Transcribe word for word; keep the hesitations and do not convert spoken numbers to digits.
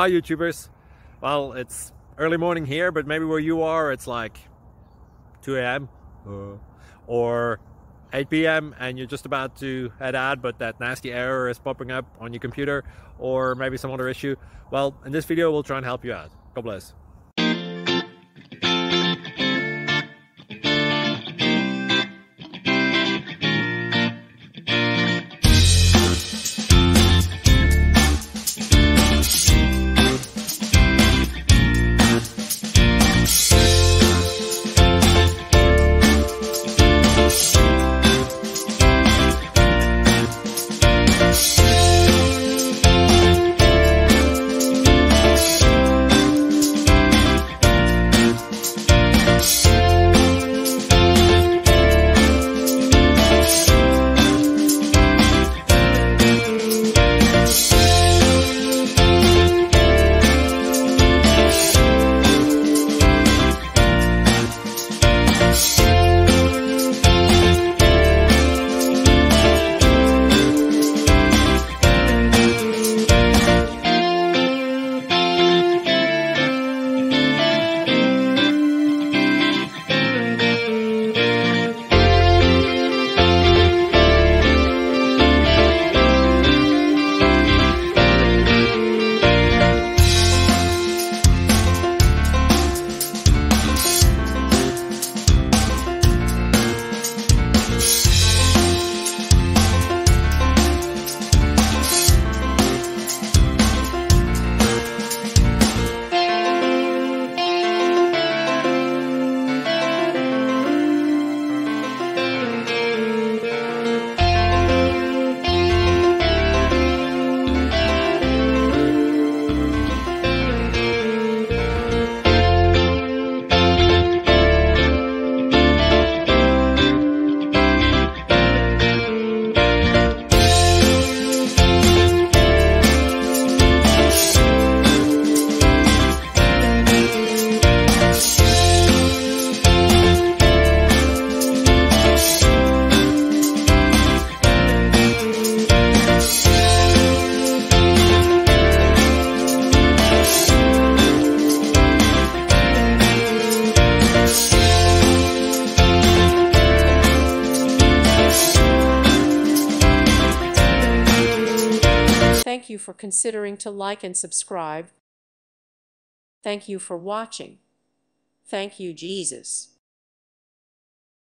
Hi YouTubers. Well, it's early morning here, but maybe where you are it's like two A M uh, or eight P M and you're just about to head out, but that nasty error is popping up on your computer, or maybe some other issue. Well, in this video we'll try and help you out. God bless. Thank you for considering to like and subscribe. Thank you for watching. Thank you, Jesus.